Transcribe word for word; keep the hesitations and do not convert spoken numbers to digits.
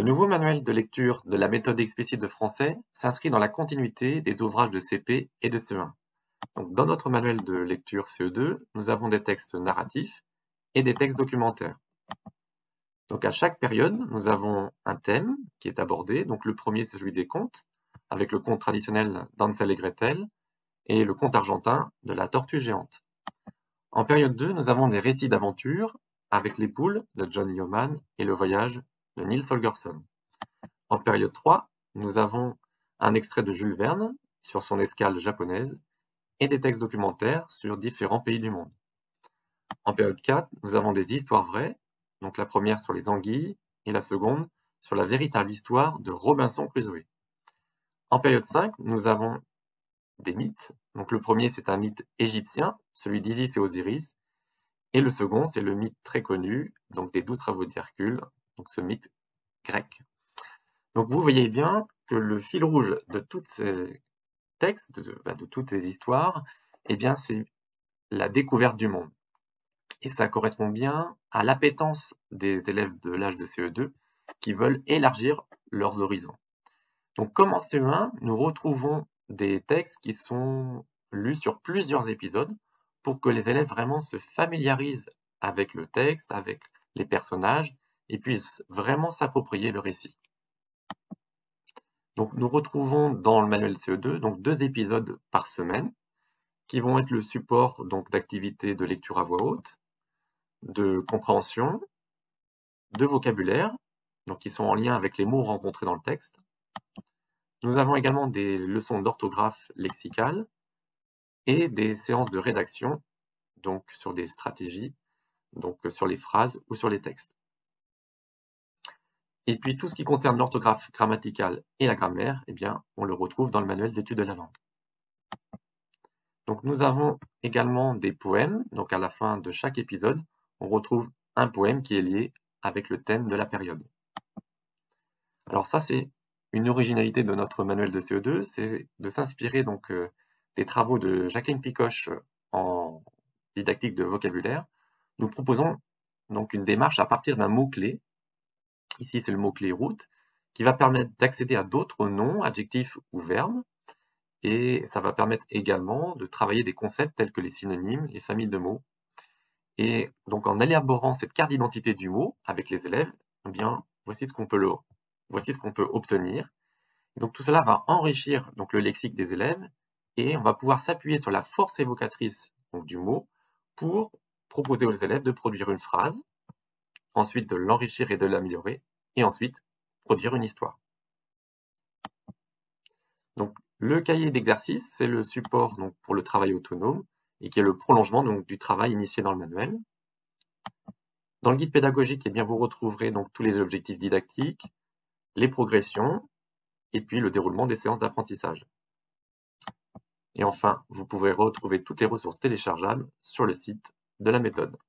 nouveau manuel de lecture de la méthode explicite de français s'inscrit dans la continuité des ouvrages de C P et de C E un. Donc, dans notre manuel de lecture C E deux, nous avons des textes narratifs et des textes documentaires. Donc, à chaque période, nous avons un thème qui est abordé. Donc, le premier, c'est celui des contes, avec le conte traditionnel d'Hansel et Gretel et le conte argentin de la tortue géante. En période deux, nous avons des récits d'aventure avec les poules de John Yeoman et le voyage de Niels Holgersson. En période trois, nous avons un extrait de Jules Verne sur son escale japonaise et des textes documentaires sur différents pays du monde. En période quatre, nous avons des histoires vraies, donc la première sur les anguilles et la seconde sur la véritable histoire de Robinson Crusoe. En période cinq, nous avons des mythes. Donc le premier, c'est un mythe égyptien, celui d'Isis et Osiris, et le second, c'est le mythe très connu, donc des douze travaux d'Hercule, donc ce mythe grec. Donc vous voyez bien que le fil rouge de tous ces textes, de, de toutes ces histoires, eh bien c'est la découverte du monde. Et ça correspond bien à l'appétence des élèves de l'âge de C E deux qui veulent élargir leurs horizons. Donc comme en C E un, nous retrouvons des textes qui sont lus sur plusieurs épisodes pour que les élèves vraiment se familiarisent avec le texte, avec les personnages, et puissent vraiment s'approprier le récit. Donc nous retrouvons dans le manuel C E deux donc deux épisodes par semaine qui vont être le support donc d'activités de lecture à voix haute, de compréhension, de vocabulaire, donc qui sont en lien avec les mots rencontrés dans le texte. Nous avons également des leçons d'orthographe lexicale et des séances de rédaction, donc sur des stratégies, donc sur les phrases ou sur les textes. Et puis tout ce qui concerne l'orthographe grammaticale et la grammaire, eh bien, on le retrouve dans le manuel d'études de la langue. Donc nous avons également des poèmes, donc à la fin de chaque épisode, on retrouve un poème qui est lié avec le thème de la période. Alors ça, c'est une originalité de notre manuel de C E deux, c'est de s'inspirer donc euh, des travaux de Jacqueline Picoche en didactique de vocabulaire. Nous proposons donc une démarche à partir d'un mot-clé. Ici, c'est le mot-clé route, qui va permettre d'accéder à d'autres noms, adjectifs ou verbes. Et ça va permettre également de travailler des concepts tels que les synonymes, les familles de mots. Et donc, en élaborant cette carte d'identité du mot avec les élèves, eh bien, voici ce qu'on peut, le, voici ce qu'on peut obtenir. Et donc, tout cela va enrichir donc, le lexique des élèves et on va pouvoir s'appuyer sur la force évocatrice donc, du mot pour proposer aux élèves de produire une phrase, ensuite de l'enrichir et de l'améliorer, et ensuite produire une histoire. Donc, le cahier d'exercice, c'est le support donc, pour le travail autonome et qui est le prolongement donc, du travail initié dans le manuel. Dans le guide pédagogique, eh bien, vous retrouverez donc, tous les objectifs didactiques, les progressions et puis le déroulement des séances d'apprentissage. Et enfin, vous pourrez retrouver toutes les ressources téléchargeables sur le site de la méthode.